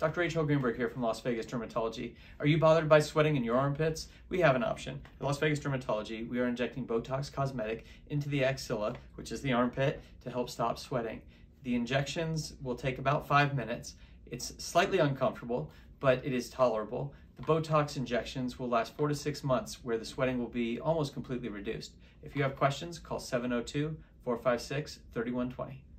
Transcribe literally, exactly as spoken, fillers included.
Doctor Rachel Greenberg here from Las Vegas Dermatology. Are you bothered by sweating in your armpits? We have an option. At Las Vegas Dermatology, we are injecting Botox cosmetic into the axilla, which is the armpit, to help stop sweating. The injections will take about five minutes. It's slightly uncomfortable, but it is tolerable. The Botox injections will last four to six months, where the sweating will be almost completely reduced. If you have questions, call seven oh two, four five six, three one two zero.